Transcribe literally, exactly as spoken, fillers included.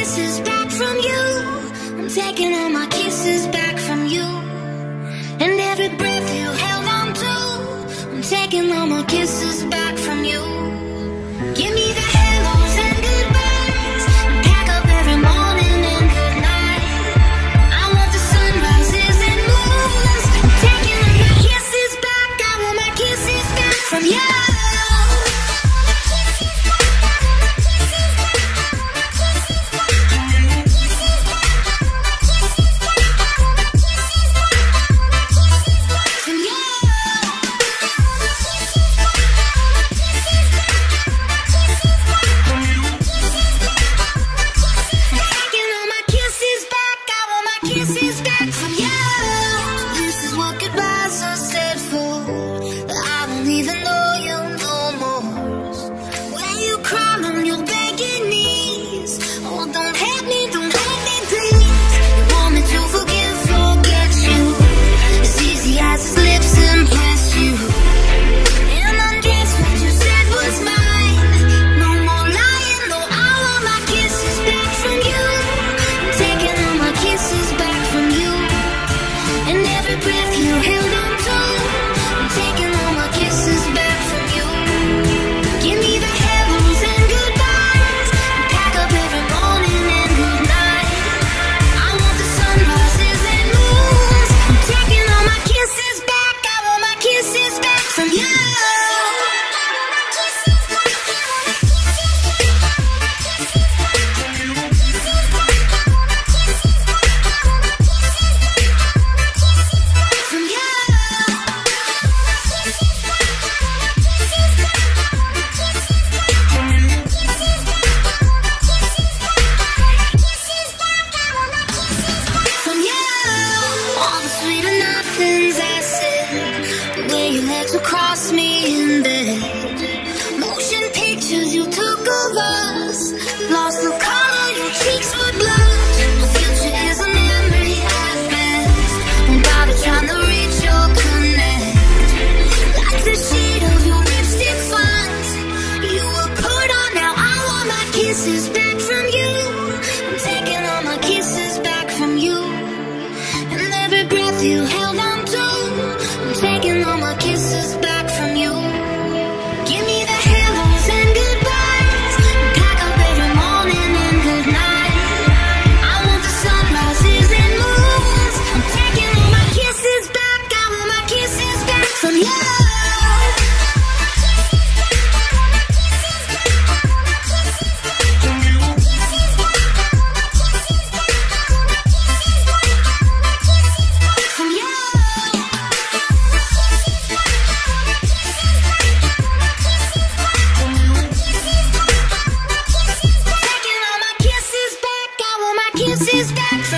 kisses back from you. I'm taking all my kisses back from you. And every breath you held on to, I'm taking all my kisses back from you. Give me the hellos and goodbyes, and pack up every morning and good night. I want the sunrises and moons. I'm taking all my kisses back. I want my kisses back from you. Kisses back from you. This is what goodbyes are said for. I don't even know you no more. When you cry on your begging knees, oh, don't hate me, don't hate me, please. You want me to forgive, forget you, as easy as his lips impress you. And undress what you said was mine. No more lying, no, I want my kisses back from you. I'm taking all my kisses back from you. And every breath you held on to, I'm taking all my kisses back from you. Give me the hellos and goodbyes, and pack up every morning and good night. I want the sunrises and moons. I'm taking all my kisses back. I want my kisses back from you. Across me in bed, motion pictures you took of us, lost the color, your cheeks were blood. The future is a memory at best. I'm about trying to reach your connect, like the shade of your lipstick finds. You were put on, now I want my kisses back from you. I'm taking all my kisses back from you. And every breath you held on to, I'm taking all my kisses back from you. Give me the hellos and goodbyes, and pack up every morning and good night. I want the sunrises and moons. I'm taking all my kisses back. I want my kisses back from you. Kisses back